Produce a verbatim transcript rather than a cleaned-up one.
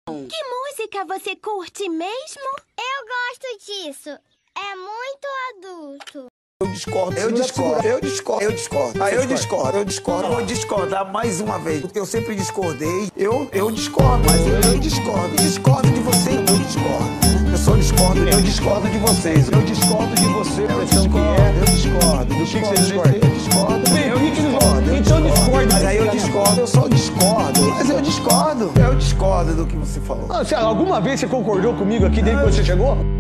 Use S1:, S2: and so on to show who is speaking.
S1: Que música você curte mesmo?
S2: Eu gosto disso. É muito adulto.
S3: Eu discordo, eu discordo, eu discordo, eu discordo. Ah, eu discordo, eu discordo. Vou discordar mais uma vez, porque eu sempre discordei. Eu, eu discordo, mas eu, eu discordo. Discordo de você, eu discordo. Eu só discordo, eu discordo de vocês. Eu discordo de você, eu discordo, eu discordo. Do que, que você discorda? Eu discordo. Bem, eu discordo. Então discordo. Mas aí eu discordo, eu só discordo. Mas eu discordo. Eu discordo do que você falou.
S4: Ah, sei lá, alguma vez você concordou comigo aqui desde que você chegou?